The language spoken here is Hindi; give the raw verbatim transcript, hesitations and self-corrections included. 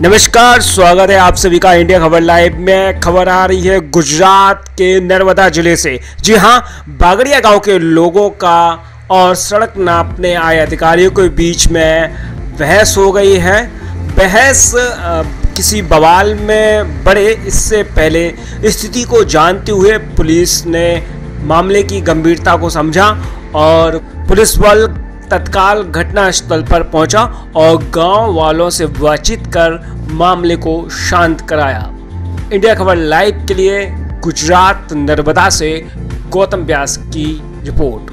नमस्कार, स्वागत है आप सभी का इंडिया खबर लाइव में। खबर आ रही है गुजरात के नर्मदा जिले से। जी हां, बागड़िया गांव के लोगों का और सड़क नापने आए अधिकारियों के बीच में बहस हो गई है। बहस किसी बवाल में बढ़े इससे पहले स्थिति को जानते हुए पुलिस ने मामले की गंभीरता को समझा और पुलिस बल तत्काल घटनास्थल पर पहुंचा और गांव वालों से बातचीत कर मामले को शांत कराया। इंडिया खबर लाइव के लिए गुजरात नर्मदा से गौतम व्यास की रिपोर्ट।